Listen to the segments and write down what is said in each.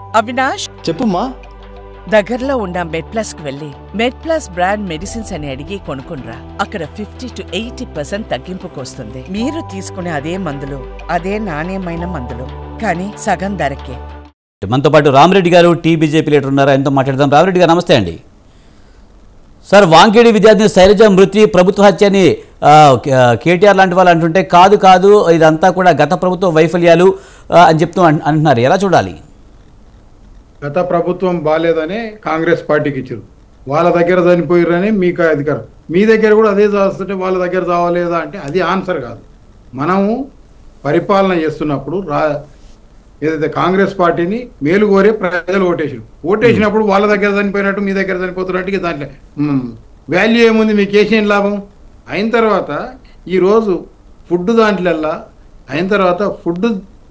అవినాష్, చెప్పుమ్మా. దగ్గరలో ఉన్న మెడ్ప్లస్ కు వెళ్ళి మెడ్ప్లస్ బ్రాండ్ మెడిసిన్స్ అని అడిగి కొనుక్కునరా. అక్కడ 50 to 80% తగ్గింపుకు వస్తుంది. మీరు తీసుకునే అదే మందులు, అదే నాణ్యమైన మందులు, కానీ సగం ధరకే. మనతో పాటు రామరెడ్డి గారు టీబీజేపీ లీడర్ ఉన్నారు, ఆయనతో మాట్లాడదాం. రామరెడ్డి గారు నమస్తే అండి. సార్, వాంకేడి విద్యార్థిని శైలజ మృతి ప్రభుత్వ హత్య అని కేటీఆర్ లాంటి వాళ్ళు అంటుంటే కాదు కాదు ఇదంతా కూడా గత ప్రభుత్వ వైఫల్యాలు అని చెప్తూ అంటున్నారు. ఎలా చూడాలి? గత ప్రభుత్వం బాగాలేదని కాంగ్రెస్ పార్టీకి ఇచ్చారు. వాళ్ళ దగ్గర చనిపోయారని మీకు అధికారం, మీ దగ్గర కూడా అదే చేస్తుంటే వాళ్ళ దగ్గర చావలేదా అంటే అది ఆన్సర్ కాదు. మనము పరిపాలన చేస్తున్నప్పుడు ఏదైతే కాంగ్రెస్ పార్టీని మేలు కోరే ప్రజలు ఓటేసినప్పుడు వాళ్ళ దగ్గర చనిపోయినట్టు మీ దగ్గర చనిపోతున్నట్టు దాంట్లో వాల్యూ ఏముంది? మీకు ఏం లాభం? అయిన తర్వాత ఈరోజు ఫుడ్ దాంట్లల్లా అయిన తర్వాత ఫుడ్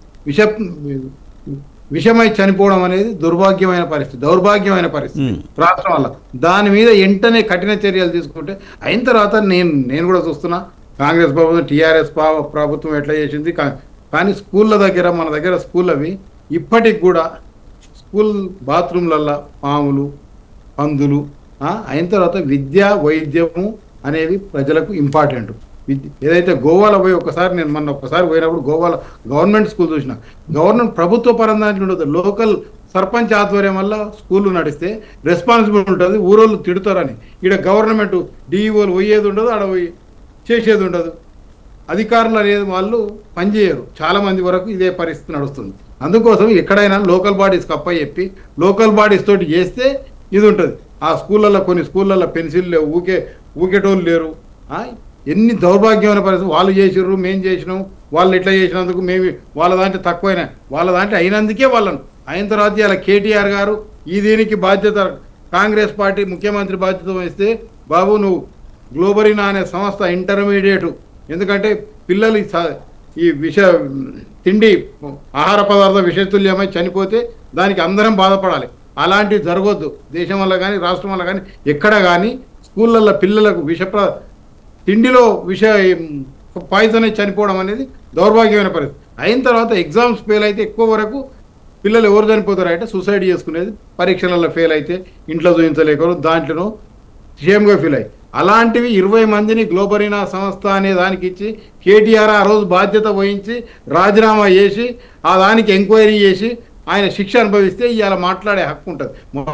విషమై చనిపోవడం అనేది దౌర్భాగ్యమైన పరిస్థితి రాష్ట్రం వల్ల. దాని మీద వెంటనే కఠిన చర్యలు తీసుకుంటే అయిన తర్వాత నేను కూడా చూస్తున్నా కాంగ్రెస్ ప్రభుత్వం టీఆర్ఎస్ ప్రభుత్వం ఎట్లా చేసింది. కానీ స్కూళ్ళ దగ్గర మన దగ్గర స్కూల్ అవి ఇప్పటికి కూడా స్కూల్ బాత్రూమ్లల్లో పాములు పందులు అయిన తర్వాత విద్య వైద్యము అనేవి ప్రజలకు ఇంపార్టెంట్. ఏదైతే గోవాలో పోయి నేను ఒక్కసారి పోయినప్పుడు గోవాలో గవర్నమెంట్ స్కూల్ చూసిన, గవర్నమెంట్ ప్రభుత్వ పరంగా ఉండదు, లోకల్ సర్పంచ్ ఆధ్వర్యం వల్ల స్కూళ్ళు నడిస్తే రెస్పాన్సిబుల్ ఉంటుంది. ఊరోళ్ళు తిడతారని ఇక్కడ గవర్నమెంట్ డిఈఓలు పోయేది ఉండదు, ఆడ పోయి చేసేది ఉండదు. అధికారులు అనేది వాళ్ళు పనిచేయరు. చాలామంది వరకు ఇదే పరిస్థితి నడుస్తుంది. అందుకోసం ఎక్కడైనా లోకల్ బాడీస్ చెప్పి లోకల్ బాడీస్ తోటి చేస్తే ఇది ఉంటుంది. ఆ స్కూళ్ళల్లో కొన్ని స్కూళ్ళల్లో పెన్సిల్ లేవు, ఊకేటోళ్ళు లేరు. ఎన్ని దౌర్భాగ్యమైన పరిస్థితి. వాళ్ళు చేసిర్రు, మేము చేసినాం, వాళ్ళు ఇట్లా చేసినందుకు మేము వాళ్ళ దాంట్లో తక్కువైనా వాళ్ళ దాంట్లో అయినందుకే వాళ్ళను అయిన తర్వాత ఇలా కేటీఆర్ గారు దీనికి బాధ్యత కాంగ్రెస్ పార్టీ ముఖ్యమంత్రి బాధ్యత వహిస్తే బాబు నువ్వు గ్లోబరీనా అనే సంస్థ ఇంటర్మీడియట్, ఎందుకంటే పిల్లలు ఈ తిండి ఆహార పదార్థం విషతుల్యమై చనిపోతే దానికి అందరం బాధపడాలి. అలాంటివి జరగొద్దు. దేశం వల్ల కానీ రాష్ట్రం వల్ల కానీ ఎక్కడ కానీ స్కూళ్ళల్లో పిల్లలకు తిండిలో పాయిజన్ అయి చనిపోవడం అనేది దౌర్భాగ్యమైన పరిస్థితి. అయిన తర్వాత ఎగ్జామ్స్ ఫెయిల్ అయితే ఎక్కువ వరకు పిల్లలు ఎవరు చనిపోతారంటే సూసైడ్ చేసుకునేది. పరీక్షలలో ఫెయిల్ అయితే ఇంట్లో చూపించలేకరు, దాంట్లోనూ షేమ్గా ఫీల్ అయ్యి అలాంటివి 20 మందిని గ్లోబరీనా సంస్థ అనే దానికి ఇచ్చి కేటీఆర్ ఆ రోజు బాధ్యత వహించి రాజీనామా చేసి ఆ దానికి ఎంక్వైరీ చేసి ఆయన శిక్ష అనుభవిస్తే ఇవాళ మాట్లాడే హక్కు ఉంటుంది.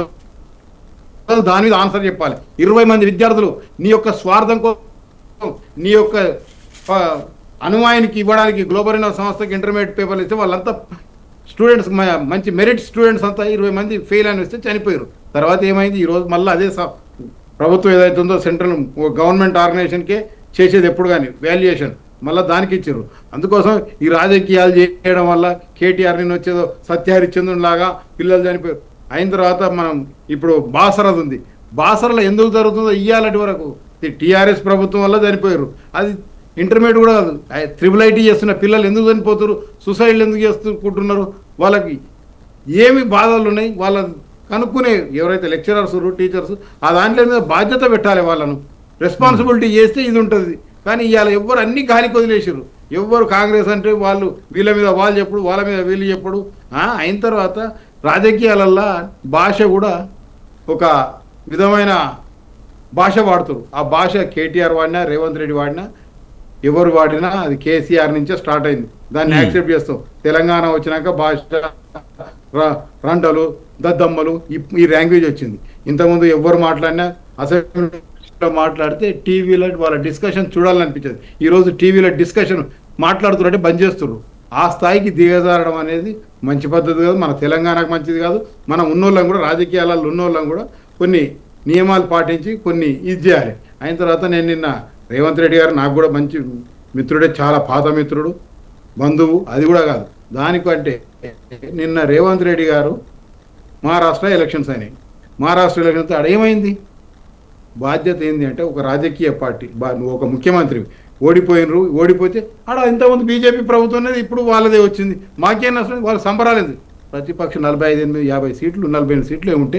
దాని మీద ఆన్సర్ చెప్పాలి. 20 మంది విద్యార్థులు నీ యొక్క స్వార్థం కోసం నీ యొక్క అనుమాయానికి ఇవ్వడానికి గ్లోబరీనా సంస్థకి ఇంటర్మీడియట్ పేపర్లు ఇస్తే వాళ్ళంతా స్టూడెంట్స్ మంచి మెరిట్ స్టూడెంట్స్ అంతా 20 మంది ఫెయిల్ అని వస్తే చనిపోయారు. తర్వాత ఏమైంది? ఈరోజు మళ్ళీ అదే ప్రభుత్వం ఏదైతే ఉందో సెంట్రల్ గవర్నమెంట్ ఆర్గనైజేషన్కే చేసేది ఎప్పుడు కానీ వాల్యుయేషన్ మళ్ళీ దానికి ఇచ్చారు. అందుకోసం ఈ రాజకీయాలు చేయడం వల్ల కేటీఆర్ నేను వచ్చేదో సత్యహరిచంద్రుని లాగా పిల్లలు చనిపోయారు. అయిన తర్వాత మనం ఇప్పుడు బాసరది ఉంది. బాసరలో ఎందుకు జరుగుతుందో ఇయ్యాలటి వరకు టీఆర్ఎస్ ప్రభుత్వం వల్ల చనిపోయారు. అది ఇంటర్మీడియట్ కూడా కాదు, IIIT చేస్తున్న పిల్లలు ఎందుకు చనిపోతారు, సూసైడ్లు ఎందుకు చేసుకుంటున్నారు, వాళ్ళకి ఏమి బాధలు ఉన్నాయి వాళ్ళ కనుక్కునే ఎవరైతే లెక్చరర్స్ టీచర్స్ ఆ దాంట్లో మీద బాధ్యత పెట్టాలి. వాళ్ళను రెస్పాన్సిబిలిటీ చేస్తే ఇది ఉంటుంది. కానీ ఇవాళ ఎవ్వరు అన్ని గాలికి వదిలేసారు. ఎవ్వరు కాంగ్రెస్ అంటే వాళ్ళు వీళ్ళ మీద వాళ్ళు చెప్పుడు, వాళ్ళ మీద వీళ్ళు చెప్పుడు. అయిన తర్వాత రాజకీయాలల్లో భాష కూడా ఒక విధమైన భాష వాడుతారు. ఆ భాష కేటీఆర్ వాడినా రేవంత్ రెడ్డి వాడినా ఎవరు వాడినా అది కేసీఆర్ నుంచే స్టార్ట్ అయింది. దాన్ని యాక్సెప్ట్ చేస్తాం. తెలంగాణ వచ్చినాక భాష రంటలు దద్దమ్మలు ఈ లాంగ్వేజ్ వచ్చింది. ఇంతకుముందు ఎవరు మాట్లాడినా అసెంబ్లీలో మాట్లాడితే టీవీలో వాళ్ళ డిస్కషన్ చూడాలనిపించేది. ఈరోజు టీవీలో డిస్కషన్ మాట్లాడుతున్నట్టే బంద్ చేస్తున్నారు. ఆ స్థాయికి దిగజారడం అనేది మంచి పద్ధతి కాదు, మన తెలంగాణకు మంచిది కాదు. మనం ఉన్నోళ్ళం కూడా రాజకీయాలలో ఉన్నోళ్ళం కూడా కొన్ని నియమాలు పాటించి కొన్ని ఇది చేయాలి. అయిన తర్వాత నేను నిన్న రేవంత్ రెడ్డి గారు నాకు కూడా మంచి మిత్రుడే, చాలా పాత మిత్రుడు, బంధువు. అది కూడా కాదు దానికంటే నిన్న రేవంత్ రెడ్డి గారు మహారాష్ట్ర ఎలక్షన్స్ అయినాయి. మహారాష్ట్ర ఎలక్షన్స్ అడేమైంది? బాధ్యత ఏంది అంటే ఒక రాజకీయ పార్టీ ఒక ముఖ్యమంత్రి ఓడిపోతే ఆడ ఇంతమంది బీజేపీ ప్రభుత్వం అనేది ఇప్పుడు వాళ్ళదే వచ్చింది. మాకేం నష్టం? వాళ్ళు సంబరాలేదు. ప్రతిపక్షం 45, 50 సీట్లు 48 సీట్లు ఏముంటే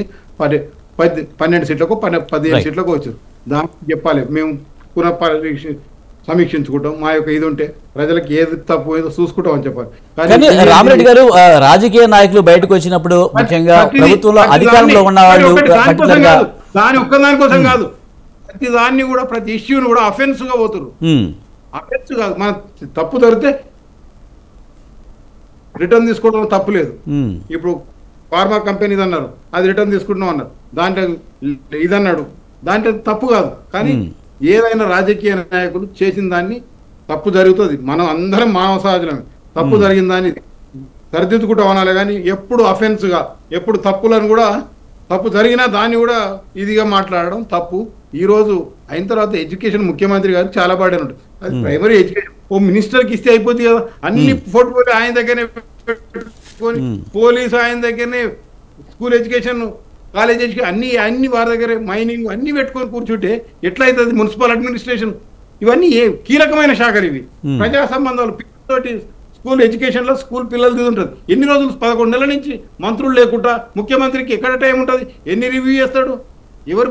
12 సీట్లకు 15 సీట్లకు వచ్చారు. దానికి చెప్పాలి మేము పునఃపరీక్ష సమీక్షించుకుంటాం, మా యొక్క ఇది ఉంటే ప్రజలకు ఏది తప్పు ఏదో చూసుకుంటాం అని చెప్పాలి. కానీ రామిరెడ్డి గారు రాజకీయ నాయకులు బయటకు వచ్చినప్పుడు ముఖ్యంగా ప్రభుత్వంలో అధికారంలో ఉన్న వాళ్ళు దాని ఒక్కదాని కోసం కాదు, ప్రతి దాన్ని కూడా ప్రతి ఇష్యూని కూడా అఫెన్స్ గా పోతున్నారు. అఫెన్స్ కాదు, మన తప్పు జరిగితే రిటర్న్ తీసుకోవడం తప్పు లేదు. ఇప్పుడు ఫార్మా కంపెనీ అన్నారు, అది రిటర్న్ తీసుకుంటున్నాం అన్నారు, దాంట్లో ఇదన్నాడు, దాంట్లో తప్పు కాదు. కానీ ఏదైనా రాజకీయ నాయకులు చేసిన దాన్ని తప్పు జరుగుతుంది, మనం అందరం మానవ సహజమే, తప్పు జరిగిన దాన్ని సరిదిద్దుకుంటాం అనాలి. కానీ ఎప్పుడు అఫెన్స్గా, ఎప్పుడు తప్పులను కూడా తప్పు జరిగినా దాన్ని కూడా ఇదిగా మాట్లాడడం తప్పు. ఈ రోజు అయిన తర్వాత ఎడ్యుకేషన్ ముఖ్యమంత్రి గారు చాలా బాగా ఉంటుంది, అది ప్రైమరీ ఎడ్యుకేషన్ ఓ మినిస్టర్కి ఇస్తే అయిపోతుంది కదా. అన్ని పోర్ట్ఫోలియో ఆయన దగ్గరనే పెట్టుకొని, పోలీసు ఆయన దగ్గరనే, స్కూల్ ఎడ్యుకేషన్, కాలేజ్ ఎడ్యుకేషన్ అన్ని వారి దగ్గరే, మైనింగ్ అన్ని పెట్టుకొని కూర్చుంటే ఎట్లయితుంది? మున్సిపల్ అడ్మినిస్ట్రేషన్ ఇవన్నీ కీలకమైన శాఖలు ఇవి. ప్రజా సంబంధాలు పిల్లలతోటి స్కూల్ ఎడ్యుకేషన్ లో స్కూల్ పిల్లలది ఉంటుంది. ఎన్ని రోజులు 11 నెలల నుంచి మంత్రులు లేకుండా ముఖ్యమంత్రికి ఎక్కడ టైం ఉంటుంది? ఎన్ని రివ్యూ చేస్తాడు? ఎవరు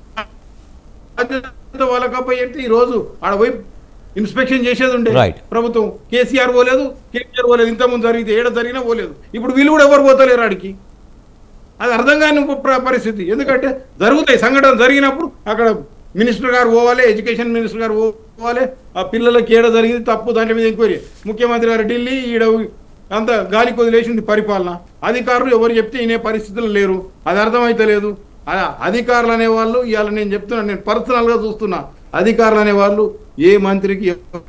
వాళ్ళకపోయి అంటే ఈ రోజు ఆడ పోయి ఇన్స్పెక్షన్ చేసేది ఉండే ప్రభుత్వం. కేసీఆర్ పోలేదు, కేసీఆర్ పోలేదు, ఇంతకుముందు జరిగితే ఏడ జరిగినా పోలేదు. ఇప్పుడు వీళ్ళు కూడా ఎవరు పోతలేరు ఆడికి. అది అర్థం కాని పరిస్థితి. ఎందుకంటే జరుగుతాయి సంఘటన, జరిగినప్పుడు అక్కడ మినిస్టర్ గారు పోవాలి, ఎడ్యుకేషన్ మినిస్టర్ గారు పోవాలి, ఆ పిల్లలకి ఏడ జరిగింది తప్పు, దాంట్లో మీద ఎంక్వైరీ. ముఖ్యమంత్రి గారు ఢిల్లీ, ఈడ అంత గాలి కొదిలేసింది పరిపాలన. అధికారులు ఎవరు చెప్తే వినే పరిస్థితులు లేరు, అది అర్థమైతే లేదు. అధికారులు అనేవాళ్ళు ఇవాళ నేను చెప్తున్నా, నేను పర్సనల్గా చూస్తున్నా, అధికారులు అనేవాళ్ళు ఏ మంత్రికి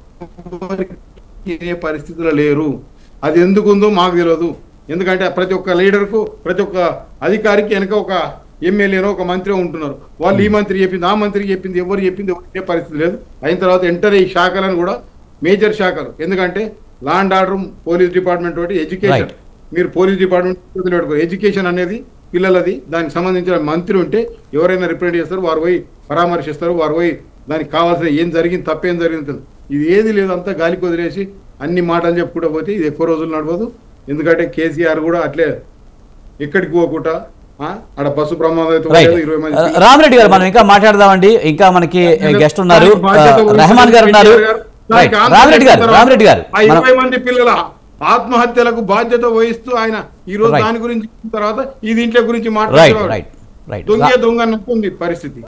వినే పరిస్థితులు లేరు. అది ఎందుకుందో మాకు తెలియదు. ఎందుకంటే ప్రతి ఒక్క లీడర్కు, ప్రతి ఒక్క అధికారికి వెనక ఒక ఎమ్మెల్యేనో ఒక మంత్రి ఉంటున్నారు. వాళ్ళు ఈ మంత్రి చెప్పింది, ఆ మంత్రికి చెప్పింది, ఎవరు చెప్పింది ఎవరు పరిస్థితి లేదు. అయిన తర్వాత ఎంటర్ ఈ శాఖలను కూడా మేజర్ శాఖలు, ఎందుకంటే law and order police department తోటి ఎడ్యుకేషన్, మీరు పోలీస్ డిపార్ట్మెంట్ పెట్టుకోరు. ఎడ్యుకేషన్ అనేది పిల్లలది, దానికి సంబంధించిన మంత్రి ఉంటే ఎవరైనా రిప్రజెంట్ చేస్తారు, వారు పోయి పరామర్శిస్తారు, వారు పోయి దానికి కావాల్సిన ఏం జరిగింది, తప్పేం జరిగింది, ఇది ఏది లేదు, అంతా గాలికి వదిలేసి అన్ని మాటలు చెప్పుకుంటూ పోతే ఇది ఎక్కువ రోజులు నడవదు. ఎందుకంటే కేసీఆర్ కూడా అట్లే ఎక్కడికి పోకుండా ఆడ బస్సు ప్రమాదం. రామిరెడ్డి గారు మనం ఇంకా మాట్లాడదామండి, ఇంకా మనకి గెస్ట్ ఉన్నారు, రెహమాన్ గారు ఉన్నారు. రామిరెడ్డి గారు 20 మంది పిల్లల ఆత్మహత్యలకు బాధ్యత వహిస్తూ ఆయన ఈ రోజు దాని గురించి తర్వాత ఈ దీంట్లో గురించి మాట్లాడారు. దొంగ నొప్పి పరిస్థితి.